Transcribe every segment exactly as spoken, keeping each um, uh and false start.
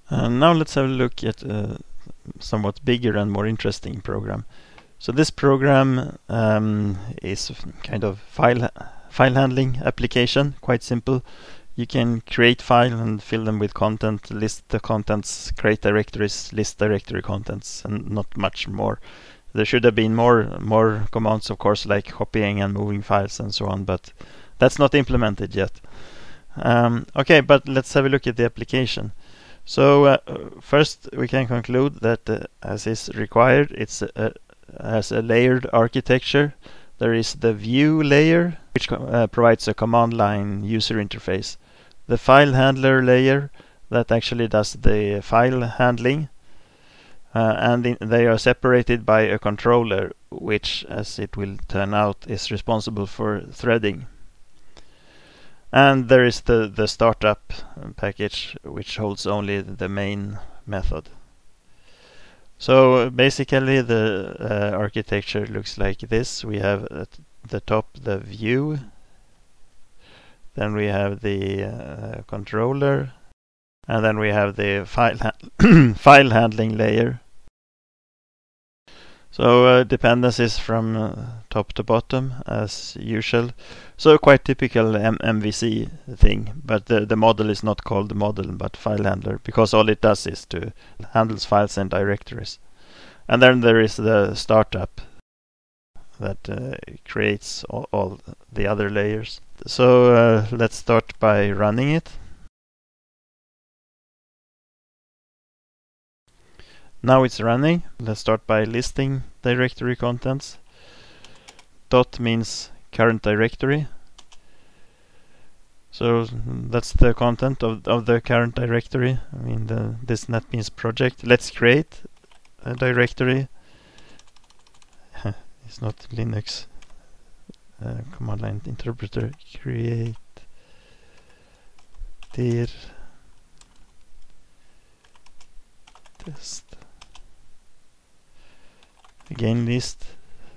Uh, now let's have a look at a somewhat bigger and more interesting program. So this program um, is kind of file file handling application, quite simple. You can create file and fill them with content, list the contents, create directories, list directory contents, and not much more. There should have been more more commands, of course, like copying and moving files and so on, but that's not implemented yet. Um, okay, but let's have a look at the application. So uh, first we can conclude that uh, as is required, it's a, has a layered architecture. There is the view layer, which uh, provides a command line user interface. The file handler layer that actually does the file handling, uh, and in, they are separated by a controller, which, as it will turn out, is responsible for threading. And there is the, the startup package, which holds only the main method. So basically the uh, architecture looks like this. We have at the top the view, then we have the uh, controller, and then we have the file, ha file handling layer. So uh, dependencies from uh, top to bottom as usual. So quite typical M MVC thing, but the, the model is not called the model but file handler, because all it does is to handles files and directories. And then there is the startup that uh, creates all, all the other layers. So uh, let's start by running it. Now it's running. Let's start by listing directory contents. Dot means current directory. So that's the content of, of the current directory. I mean the, this NetBeans project. Let's create a directory. It's not Linux. Uh, command line interpreter. Create dir test. Again list.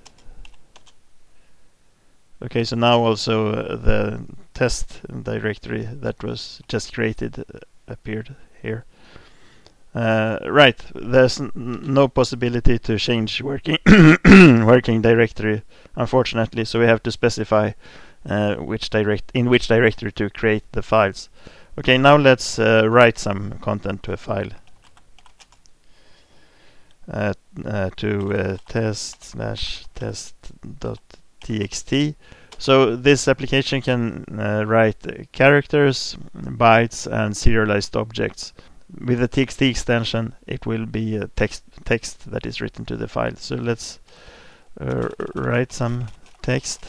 Okay, so now also uh, the test directory that was just created uh, appeared here. Uh, right, there's n no possibility to change working working directory, unfortunately. So we have to specify uh, which direct in which directory to create the files. Okay, now let's uh, write some content to a file. Uh, uh, to uh, test slash test dot txt. So this application can uh, write uh, characters, bytes, and serialized objects. With the txt extension, it will be a text text that is written to the file. So let's uh, write some text.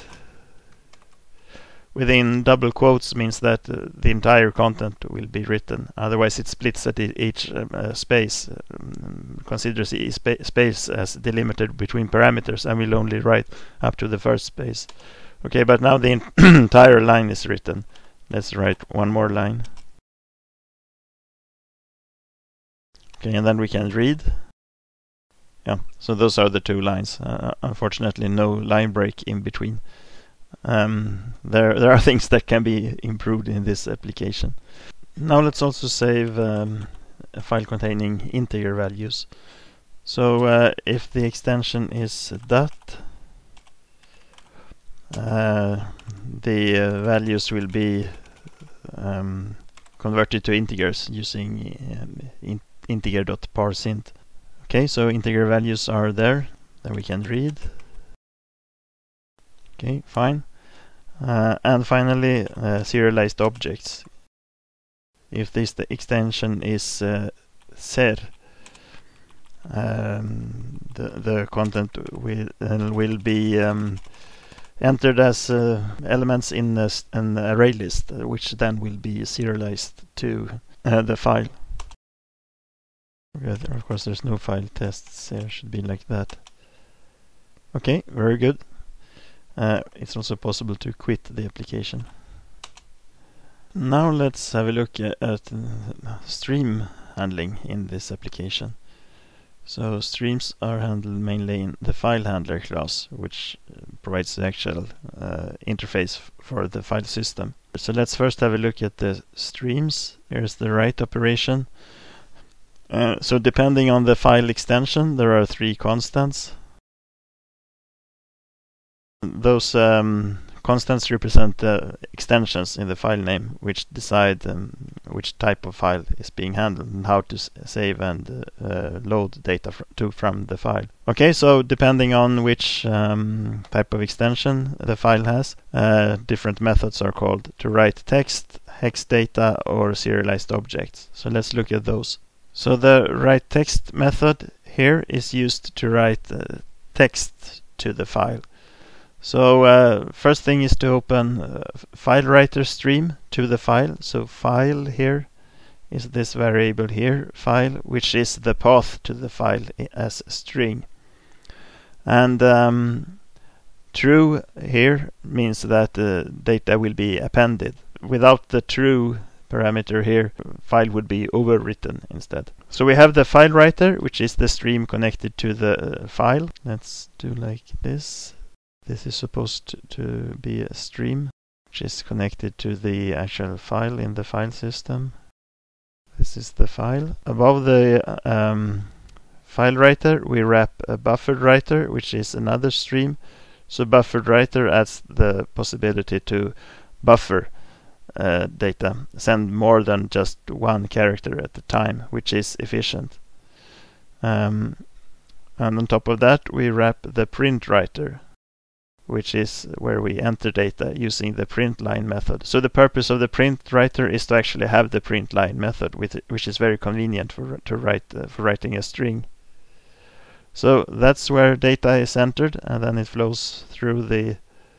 Within double quotes means that uh, the entire content will be written. Otherwise, it splits at each um, uh, space, um, considers each spa space as delimited between parameters, and will only write up to the first space. Okay, but now the entire line is written. Let's write one more line. Okay, and then we can read. Yeah, so those are the two lines. Uh, unfortunately, no line break in between. Um, there, there are things that can be improved in this application. Now let's also save um, a file containing integer values. So uh, if the extension is dot, uh, the uh, values will be um, converted to integers using um, in integer.parseInt. Okay, so integer values are there. Then we can read. Okay, fine. Uh, and finally, uh, serialized objects. If this the extension is uh, ser, um, the the content will uh, will be um, entered as uh, elements in a, an array list, uh, which then will be serialized to uh, the file. Okay, of course, there's no file tests here. Should be like that. Okay, very good. Uh, it's also possible to quit the application. Now let's have a look at, at uh, stream handling in this application. So streams are handled mainly in the file handler class, which uh, provides the actual uh, interface f for the file system. So let's first have a look at the streams. Here's the write operation. Uh, so depending on the file extension, there are three constants. Those um, constants represent the extensions in the file name, which decide um, which type of file is being handled and how to s save and uh, load data fr to from the file. Okay, so depending on which um, type of extension the file has, uh, different methods are called: to write text, hex data, or serialized objects. So let's look at those. So the write text method here is used to write uh, text to the file. So uh, first thing is to open uh, file writer stream to the file. So file here is this variable here, file, which is the path to the file as a string. And um, true here means that the data will be appended. Without the true parameter here, file would be overwritten instead. So we have the file writer, which is the stream connected to the uh, file. Let's do like this. This is supposed to be a stream which is connected to the actual file in the file system. This is the file. Above the um, file writer, we wrap a buffered writer, which is another stream. So buffered writer adds the possibility to buffer uh, data, send more than just one character at a time, which is efficient. Um, and on top of that, we wrap the print writer, which is where we enter data using the print line method. So the purpose of the print writer is to actually have the print line method, with it, which is very convenient for to write uh, for writing a string. So that's where data is entered, and then it flows through the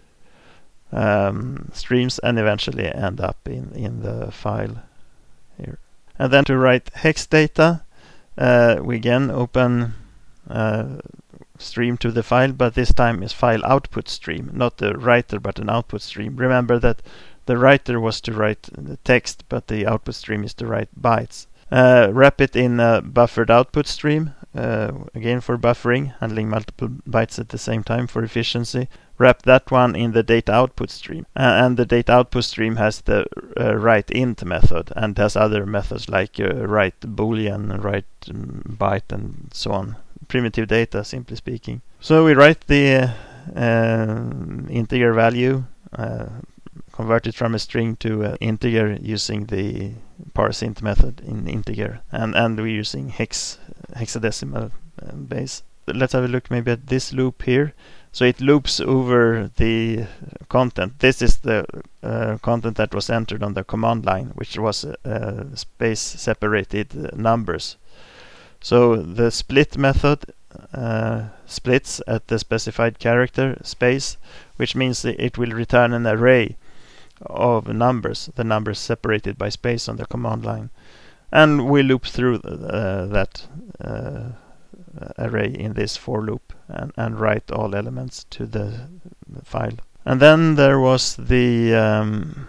um, streams and eventually end up in in the file here. And then to write hex data, uh, we again open uh, stream to the file, but this time is file output stream, not the writer but an output stream. Remember that the writer was to write the text, but the output stream is to write bytes. Uh, wrap it in a buffered output stream, uh, again for buffering, handling multiple bytes at the same time for efficiency. Wrap that one in the data output stream, uh, and the data output stream has the uh, write int method and has other methods like uh, write boolean, write um, byte, and so on. Primitive data, simply speaking. So we write the uh, uh, integer value, uh, convert it from a string to an integer using the parseInt method in integer, and and we're using hex hexadecimal uh, base. Let's have a look maybe at this loop here. So it loops over the content. This is the uh, content that was entered on the command line, which was uh, space separated uh, numbers. So the split method uh, splits at the specified character space, which means it will return an array of numbers, the numbers separated by space on the command line. And we loop through uh, that uh, array in this for loop and, and write all elements to the file. And then there was the um,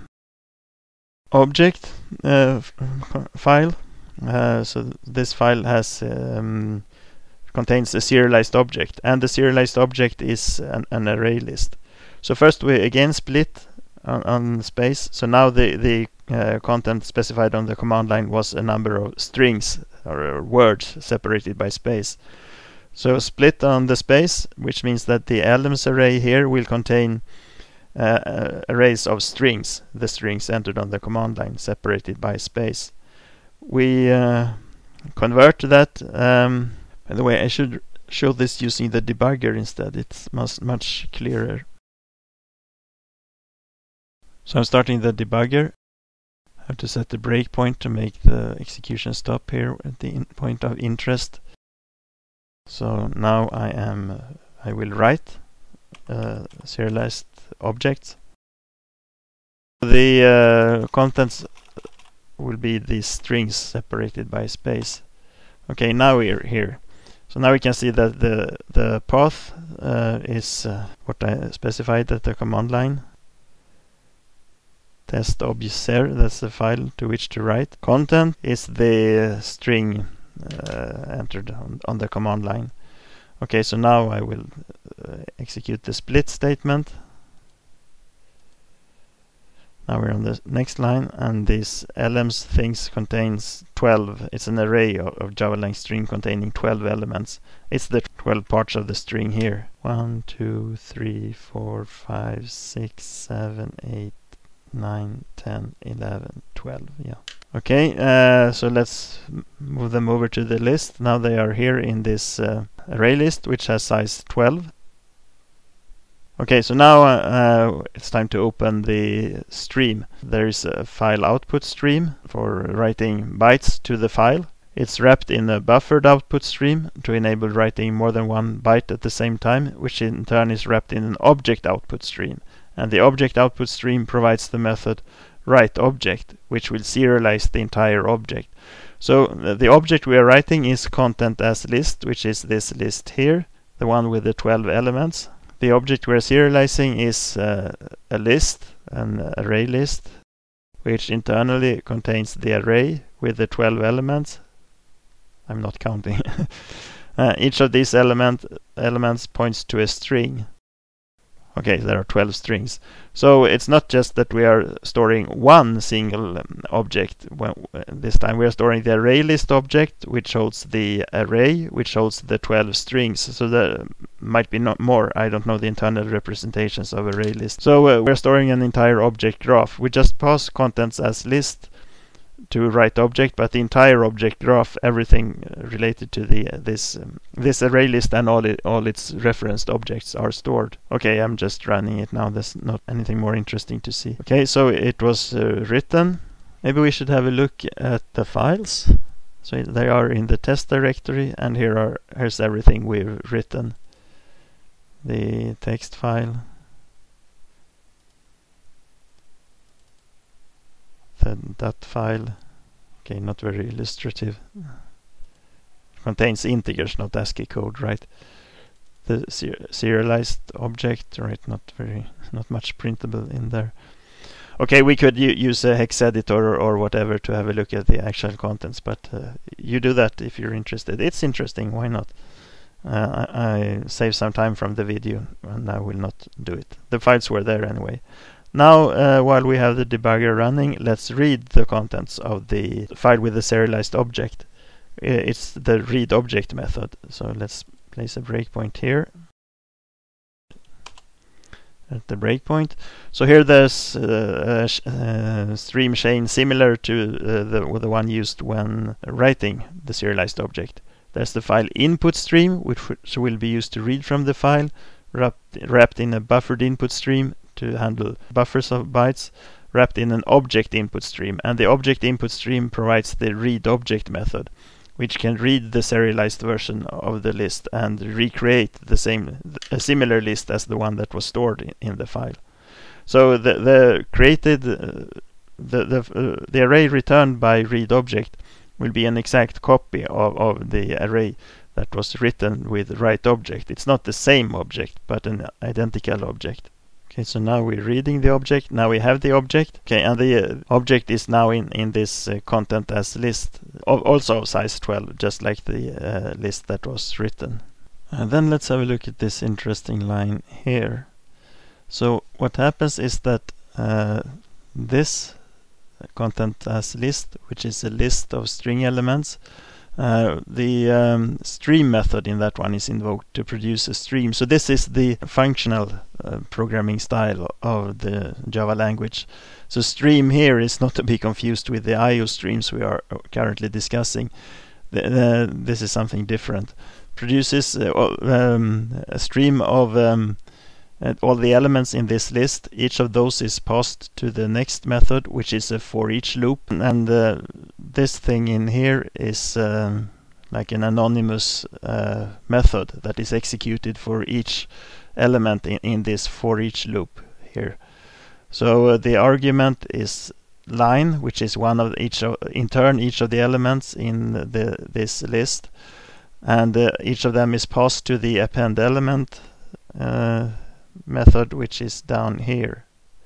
object uh, file. Uh, so this file has um, contains a serialized object, and the serialized object is an, an array list. So first we again split on, on space. So now the the uh, content specified on the command line was a number of strings or, or words separated by space. So split on the space, which means that the elements array here will contain uh, uh, arrays of strings, the strings entered on the command line separated by space. We uh, convert that. Um, by the way, I should show this using the debugger instead. It's much, much clearer. So I'm starting the debugger. I have to set the breakpoint to make the execution stop here at the in point of interest. So now I am. Uh, I will write uh, serialized objects. The uh, contents will be these strings separated by space. Okay, now we're here. So now we can see that the the path uh, is uh, what I specified at the command line. Test obser, that's the file to which to write. Content is the string uh, entered on, on the command line. Okay, so now I will uh, execute the split statement. Now we're on the next line, and this elements things contains twelve. It's an array of, of Java-lang string containing twelve elements. It's the twelve parts of the string here. one, two, three, four, five, six, seven, eight, nine, ten, eleven, twelve. Yeah. Okay, uh, so let's move them over to the list. Now they are here in this uh, array list, which has size twelve. Okay, so now uh, it's time to open the stream. There is a file output stream for writing bytes to the file. It's wrapped in a buffered output stream to enable writing more than one byte at the same time, which in turn is wrapped in an object output stream. And the object output stream provides the method writeObject, which will serialize the entire object. So uh, the object we are writing is content as list, which is this list here, the one with the twelve elements. The object we're serializing is uh, a list, an array list, which internally contains the array with the twelve elements. I'm not counting. uh, each of these element, elements points to a string. Okay, there are twelve strings. So it's not just that we are storing one single um, object. Well, this time we are storing the array list object, which holds the array, which holds the twelve strings. So there might be not more. I don't know the internal representations of array list. So uh, we're storing an entire object graph. We just pass contents as list to write object, but the entire object graph, everything related to the uh, this um, this array list and all it, all its referenced objects are stored. Okay, I'm just running it now. There's not anything more interesting to see. Okay, so it was uh, written. Maybe we should have a look at the files. So they are in the test directory, and here are here's everything we've written. The text file, the that file. Okay, not very illustrative. It contains integers, not ASCII code, right? The ser serialized object, right? Not very, not much printable in there. Okay, we could use a hex editor or, or whatever to have a look at the actual contents, but uh, you do that if you're interested. It's interesting, why not? Uh, I, I save some time from the video, and I will not do it. The files were there anyway. Now, uh, while we have the debugger running, let's read the contents of the file with the serialized object. Uh, it's the read object method. So let's place a breakpoint here. At the breakpoint. So here there's uh, a uh, stream chain similar to uh, the, the one used when writing the serialized object. There's the file input stream, which will be used to read from the file, wrapped, wrapped in a buffered input stream to handle buffers of bytes, wrapped in an object input stream. And the object input stream provides the read object method, which can read the serialized version of the list and recreate the same, a similar list as the one that was stored in, in the file. So the the created uh, the the uh, the array returned by read object will be an exact copy of of the array that was written with write object. It's not the same object, but an identical object. Okay, so now we're reading the object. Now we have the object. Okay, and the uh, object is now in in this uh, content as list, also of size twelve, just like the uh, list that was written. And then let's have a look at this interesting line here. So what happens is that uh, this content as list, which is a list of string elements, Uh, the um, stream method in that one is invoked to produce a stream. So this is the functional uh, programming style of the Java language. So stream here is not to be confused with the I O streams we are currently discussing. The, the, this is something different. Produces uh, um, a stream of um, all the elements in this list. Each of those is passed to the next method, which is a for each loop. And uh, this thing in here is um, like an anonymous uh, method that is executed for each element in, in this for each loop here. So uh, the argument is line, which is one of each of, in turn each of the elements in the this list, and uh, each of them is passed to the append element uh, method, which is down here.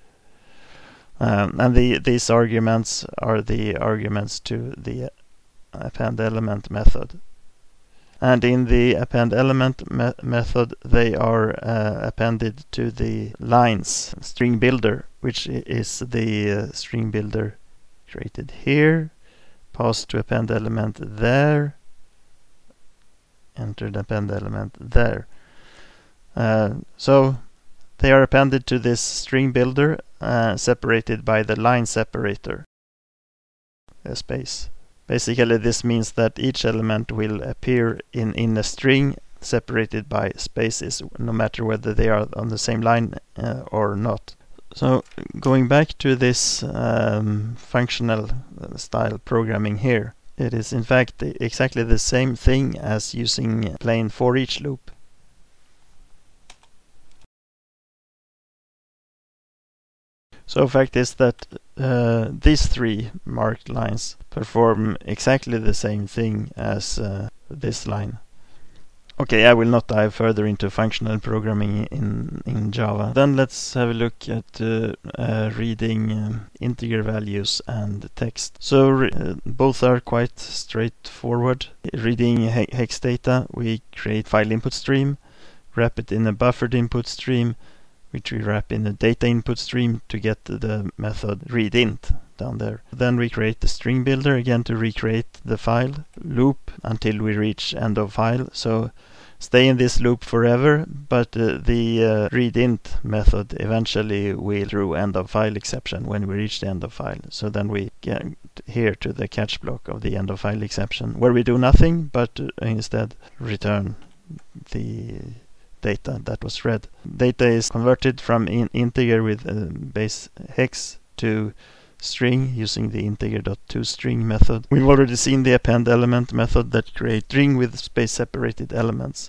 Um, and the these arguments are the arguments to the append element method. And in the append element me method, they are uh, appended to the lines string builder, which is the uh, string builder created here. Pass to append element there. Enter the append element there. Uh, so they are appended to this string builder, uh, separated by the line separator uh, space. Basically, this means that each element will appear in, in a string separated by spaces, no matter whether they are on the same line uh, or not. So, going back to this um, functional style programming here, it is in fact exactly the same thing as using plain for each loop. So fact is that uh, these three marked lines perform exactly the same thing as uh, this line. Okay, I will not dive further into functional programming in, in Java. Then let's have a look at uh, uh, reading um, integer values and text. So re uh, both are quite straightforward. Reading he hex data, we create file input stream, wrap it in a buffered input stream, which we wrap in a data input stream to get the method readInt down there. Then we create the string builder again to recreate the file loop until we reach end of file. So stay in this loop forever, but uh, the uh, readInt method eventually will throw end of file exception when we reach the end of file. So then we get here to the catch block of the end of file exception, where we do nothing but uh, instead return the data that was read. Data is converted from in integer with uh, base hex to string using the integer.toString method. We've already seen the append element method that creates string with space separated elements.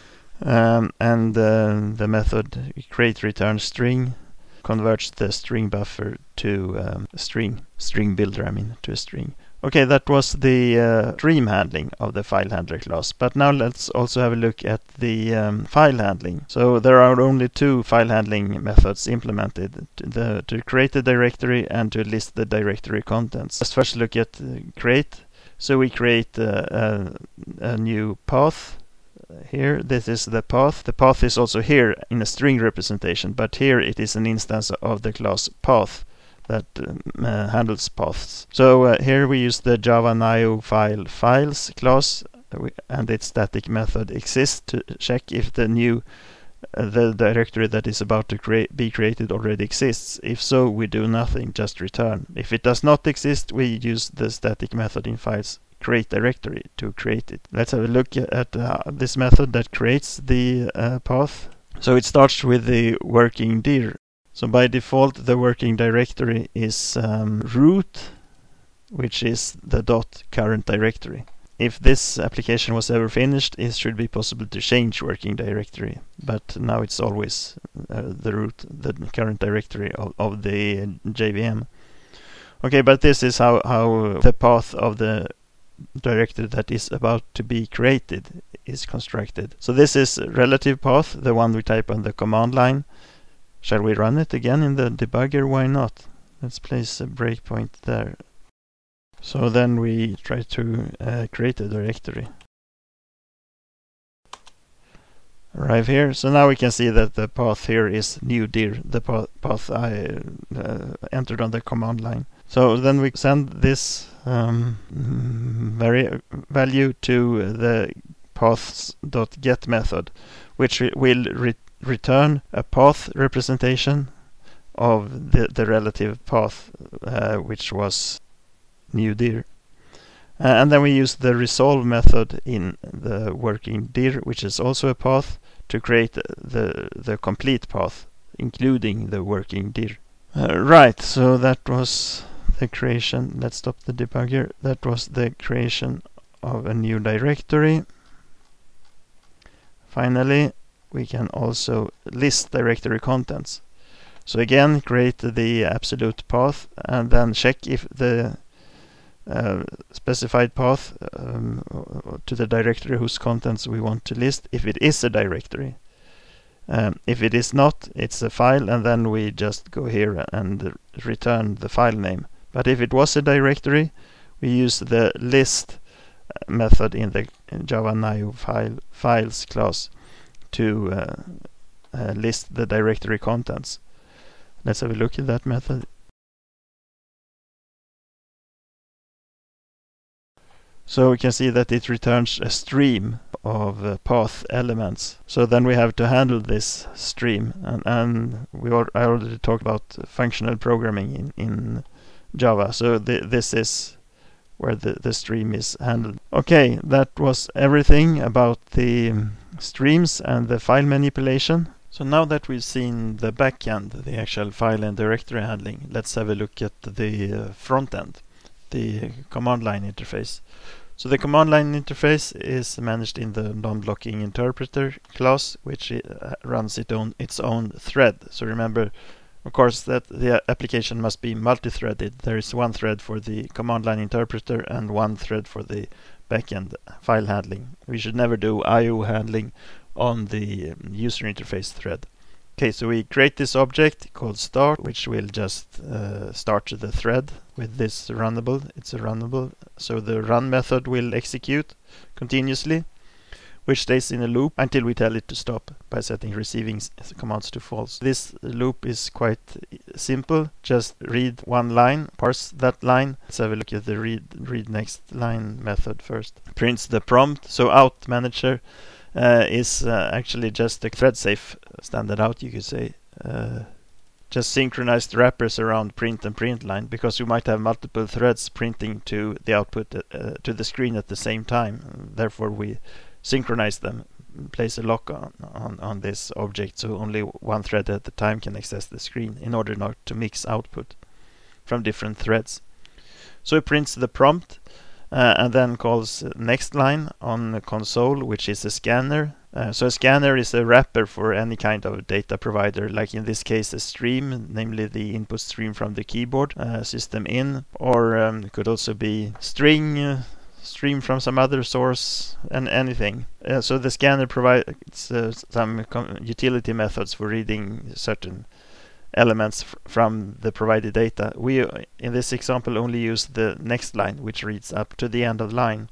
Um, and uh, the method create return string converts the string buffer to um, a string, string builder I mean, to a string. Okay, that was the uh, stream handling of the file handler class. But now let's also have a look at the um, file handling. So there are only two file handling methods implemented, to, the, to create a directory and to list the directory contents. Let's first look at uh, create. So we create uh, a, a new path. Here, this is the path. The path is also here in a string representation, but here it is an instance of the class path that uh, handles paths. So uh, here we use the Java Nio file files class, uh, and its static method exists to check if the new uh, the directory that is about to create be created already exists. If so, we do nothing, just return. If it does not exist, we use the static method in files create directory to create it. Let's have a look at uh, this method that creates the uh, path. So it starts with the working dir. So by default, the working directory is um, root, which is the dot current directory. If this application was ever finished, it should be possible to change working directory. But now it's always uh, the root, the current directory of, of the J V M. Okay, but this is how, how the path of the directory that is about to be created is constructed. So this is relative path, the one we type on the command line. Shall we run it again in the debugger? Why not? Let's place a breakpoint there. So then we try to uh, create a directory. Arrive here. So now we can see that the path here is new dir, the pa path I uh, entered on the command line. So then we send this um, vari value to the paths.get method, which will re return a path representation of the, the relative path, uh, which was new dir. Uh, and then we use the resolve method in the working dir, which is also a path, to create the, the complete path, including the working dir. Uh, right, so that was the creation. Let's stop the debugger. That was the creation of a new directory. Finally, we can also list directory contents. So again, create the absolute path and then check if the uh, specified path um, to the directory whose contents we want to list, if it is a directory. Um, if it is not, it's a file, and then we just go here and return the file name. But if it was a directory, we use the list method in the Java new file files class to uh, uh, list the directory contents. Let's have a look at that method. So we can see that it returns a stream of uh, path elements. So then we have to handle this stream, and, and we al I already talked about functional programming in, in Java. So th this is where the, the stream is handled. Okay, that was everything about the um, streams and the file manipulation. So now that we've seen the backend, the actual file and directory handling, let's have a look at the uh, front end, the command line interface. So the command line interface is managed in the non-blocking interpreter class, which uh, runs its own, its own thread. So remember, of course, that the application must be multi-threaded. There is one thread for the command line interpreter and one thread for the backend file handling. We should never do I O handling on the um, user interface thread. Okay, so we create this object called start, which will just uh, start the thread with this runnable. It's a runnable, so the run method will execute continuously, which stays in a loop until we tell it to stop by setting receiving commands to false. This loop is quite simple. Just read one line, parse that line. Let's have a look at the read read next line method first. Prints the prompt. So out manager uh, is uh, actually just a thread safe standard out, you could say. Uh, just synchronized wrappers around print and print line, because you might have multiple threads printing to the output uh, to the screen at the same time. Therefore we synchronize them, place a lock on, on, on this object so only one thread at a time can access the screen in order not to mix output from different threads. So it prints the prompt uh, and then calls next line on the console, which is a scanner. Uh, so a scanner is a wrapper for any kind of data provider, like in this case a stream, namely the input stream from the keyboard, uh, system in, or um, it could also be string, uh, stream from some other source, and anything. Uh, so the scanner provides uh, some utility methods for reading certain elements f from the provided data. We, uh, in this example, only use the next line, which reads up to the end of the line.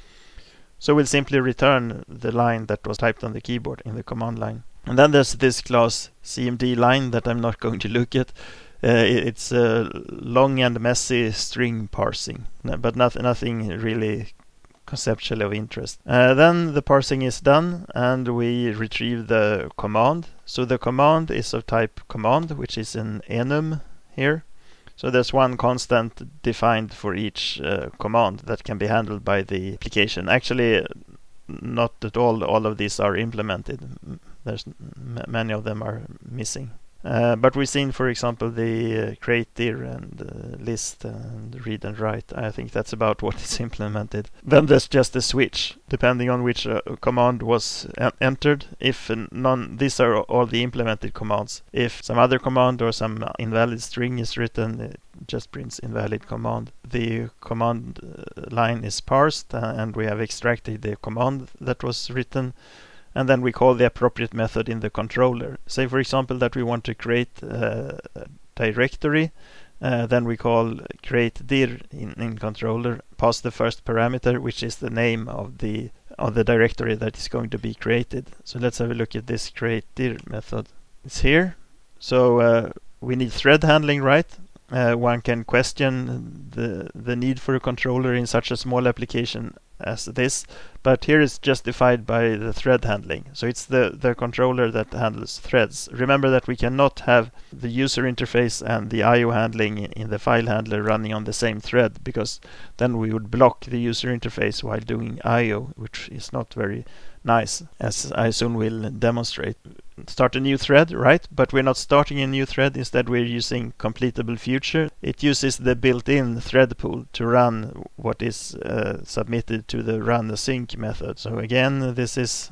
So we'll simply return the line that was typed on the keyboard in the command line. And then there's this class C M D line that I'm not going to look at. Uh, it's a long and messy string parsing, but not, nothing really conceptually of interest. Uh, then the parsing is done and we retrieve the command. So the command is of type command, which is an enum here. So there's one constant defined for each uh, command that can be handled by the application. Actually, not at all all of these are implemented. There's m many of them are missing. Uh, but we've seen, for example, the uh, create dir and uh, list and read and write. I think that's about what is implemented. Then there's just a switch, depending on which uh, command was en entered. If none, these are all the implemented commands. If some other command or some invalid string is written, it just prints invalid command. The command uh, line is parsed, uh, and we have extracted the command that was written. And then we call the appropriate method in the controller. Say, for example, that we want to create a directory. Uh, then we call create dir in, in controller, pass the first parameter, which is the name of the of the directory that is going to be created. So let's have a look at this create dir method. It's here. So uh, we need thread handling, right? Uh, one can question the the need for a controller in such a small application as this, but here it's justified by the thread handling. So it's the, the controller that handles threads. Remember that we cannot have the user interface and the I O handling in the file handler running on the same thread, because then we would block the user interface while doing I O, which is not very nice, as I soon will demonstrate. Start a new thread, right? But we're not starting a new thread. Instead, we're using completable future. It uses the built-in thread pool to run what is uh, submitted to the run async method. So again, this is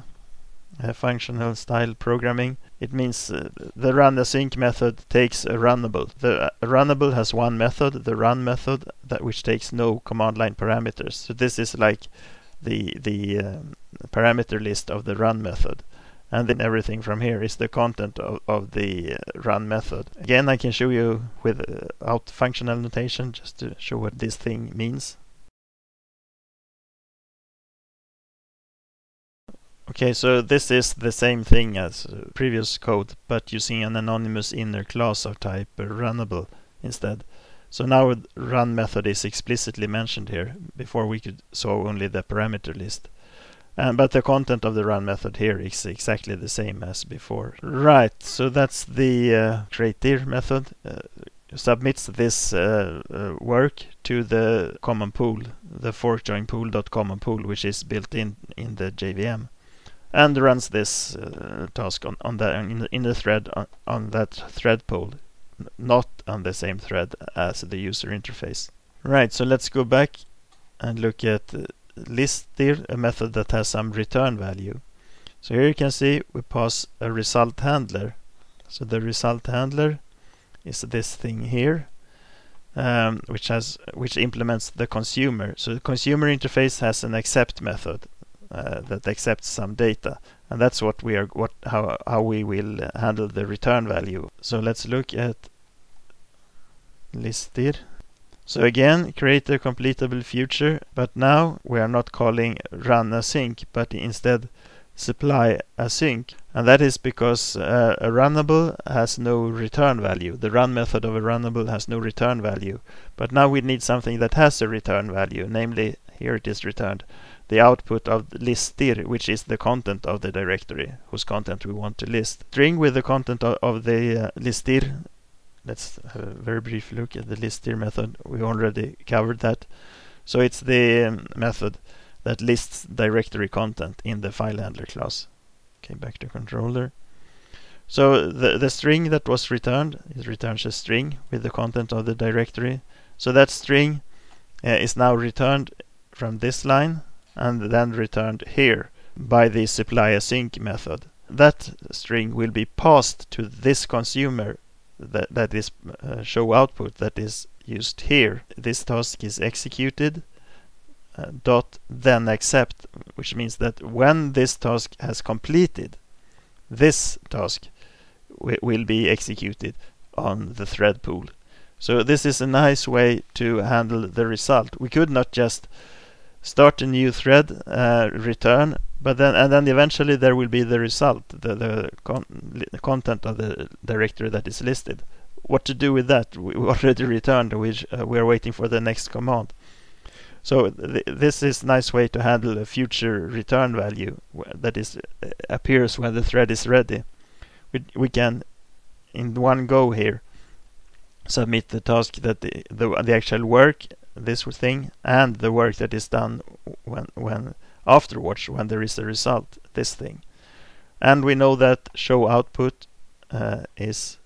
a functional style programming. It means uh, the run async method takes a runnable. The uh, runnable has one method, the run method, that which takes no command line parameters. So this is like the the um, parameter list of the run method. And then everything from here is the content of, of the uh, run method. Again, I can show you without functional notation just to show what this thing means. Okay, so this is the same thing as uh, previous code, but using an anonymous inner class of type uh, runnable instead. So now run method is explicitly mentioned here. Before we could saw only the parameter list. Um, but the content of the run method here is exactly the same as before. Right, so that's the uh, createIr method. Uh, submits this uh, uh, work to the common pool, the ForkJoinPool.common which is built in in the J V M, and runs this uh, task on, on the in, the in the thread on, on that thread pool, not on the same thread as the user interface. Right, so let's go back and look at uh, listir, a method that has some return value. So here you can see we pass a result handler. So the result handler is this thing here, um, which has which implements the consumer. So the consumer interface has an accept method uh, that accepts some data, and that's what we are what how how we will handle the return value. So let's look at listir. So again, create a completable future, but now we are not calling run async, but instead supply async. And that is because uh, a runnable has no return value. The run method of a runnable has no return value. But now we need something that has a return value, namely, here it is returned, the output of listir, which is the content of the directory, whose content we want to list. String with the content of, of the uh, listir. Let's have a very brief look at the listir method. We already covered that. So it's the um, method that lists directory content in the file handler class. Okay, back to controller. So the, the string that was returned, it returns a string with the content of the directory. So that string uh, is now returned from this line and then returned here by the supply async method. That string will be passed to this consumer that, that is uh, show output that is used here. This task is executed uh, dot then accept, which means that when this task has completed, this task will be executed on the thread pool. So this is a nice way to handle the result. We could not just start a new thread, uh, return, but then and then eventually there will be the result, the, the, con the content of the directory that is listed. What to do with that? We already returned, which uh, we are waiting for the next command. So th this is a nice way to handle a future return value that is uh, appears when the thread is ready. We, we can, in one go here, submit the task that the, the, the actual work, this thing, and the work that is done when when afterwards, when there is a result, this thing. And we know that show output uh, is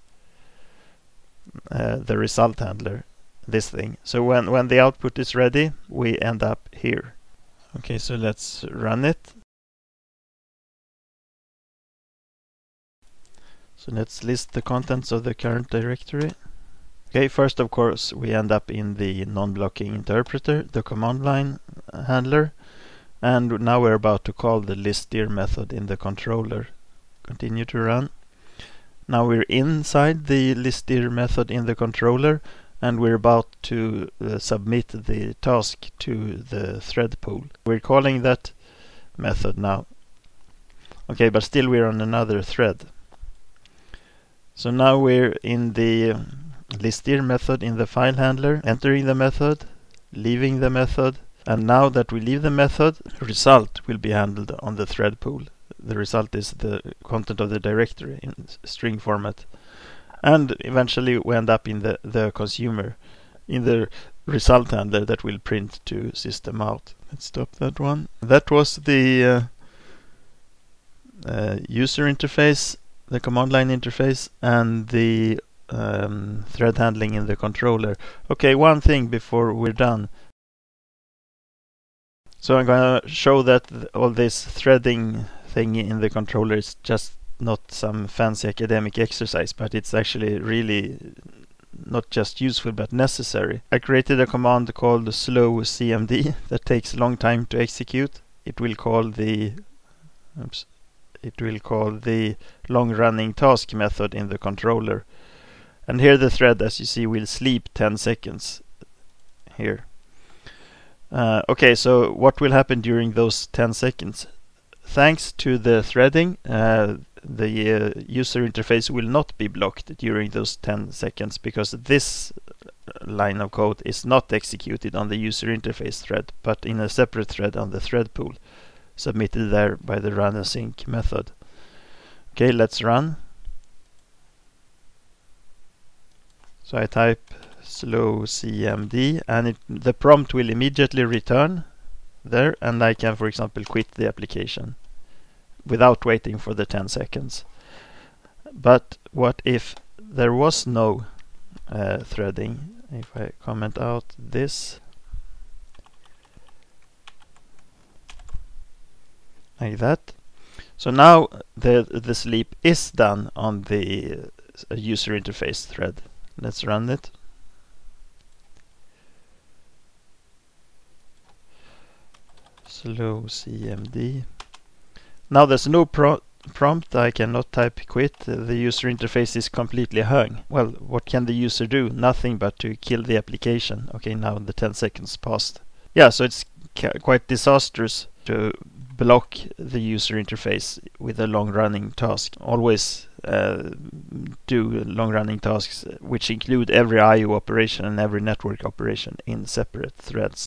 uh, the result handler, this thing. So when when the output is ready, we end up here. Okay, so let's run it. So let's list the contents of the current directory. Okay, first of course we end up in the non-blocking interpreter, the command line handler, and now we're about to call the listir method in the controller. Continue to run. Now we're inside the listir method in the controller, and we're about to uh, submit the task to the thread pool. We're calling that method now. Okay, but still we're on another thread. So now we're in the um, listir method in the file handler, entering the method, leaving the method, and now that we leave the method, result will be handled on the thread pool. The result is the content of the directory in string format. And eventually we end up in the, the consumer, in the result handler that will print to system out. Let's stop that one. That was the uh, uh, user interface, the command line interface, and the um, thread handling in the controller. Okay, one thing before we're done. So I'm going to show that th all this threading thing in the controller is just not some fancy academic exercise, but it's actually really not just useful but necessary. I created a command called slow C M D that takes a long time to execute. It will call the oops, it will call the long-running task method in the controller. And here the thread, as you see, will sleep ten seconds here. Uh, okay, so what will happen during those ten seconds? thanks to the threading, uh, the uh, user interface will not be blocked during those ten seconds, because this line of code is not executed on the user interface thread, but in a separate thread on the thread pool, submitted there by the run async method. Okay, let's run. So I type slow C M D, and it, the prompt will immediately return there, and I can, for example, quit the application without waiting for the ten seconds. But what if there was no uh, threading? If I comment out this like that, so now the the sleep is done on the uh, user interface thread. Let's run it. Slow C M D. Now there's no pro prompt. I cannot type quit. The user interface is completely hung. Well, what can the user do? Nothing but to kill the application. Okay, now the ten seconds passed. Yeah, so it's quite disastrous to block the user interface with a long-running task. Always uh, do long-running tasks which include every I O operation and every network operation in separate threads.